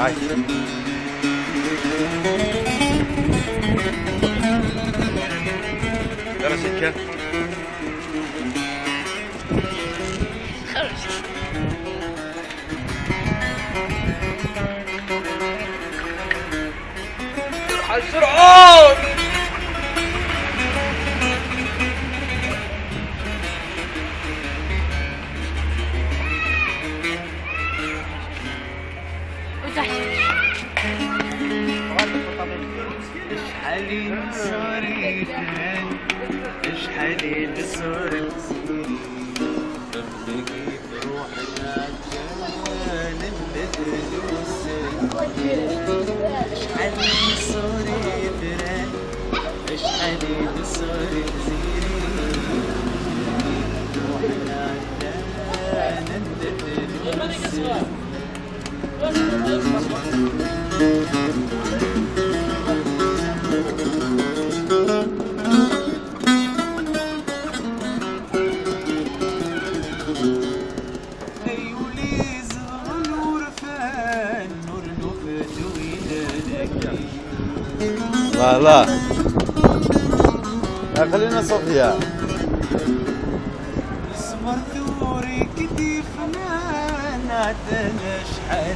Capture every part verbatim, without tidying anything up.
معاك. يلا سكة. السرعات اشحالي صوري اشحالي صوري ببقي بروحنا كان البدلوس اشحالي صوري فران اشحالي صوري زيري بروحنا كان البدلوس لا لا لا خلينا صوفيا. اسمر ثوري كتي فنان عدنا شحال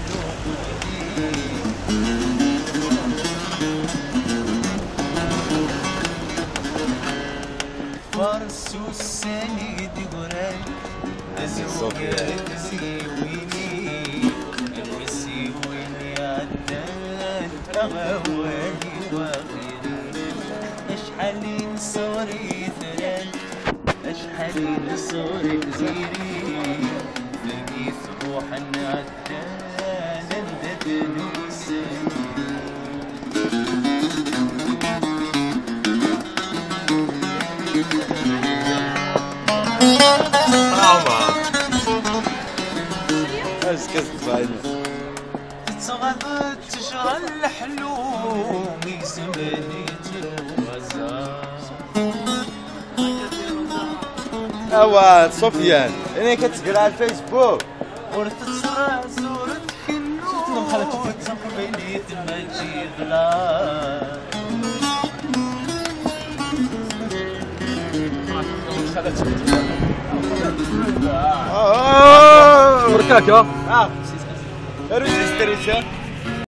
فارس والسند قراي ازوجة تزيويني المسيويني عدان اغواني وغيري اشحالي نصوري ثلال اشحالي نصوري زيري بقيت روحنا عدان ندد نوسي ايش كنت بعينه تتغض تشغل حلومي زمني تروزا اوا سفيان انا كتقرا على الفيسبوك ورث تصرا زورت كنو تقبلي تمجي غلا اه بركاك يا اه اروح اشتري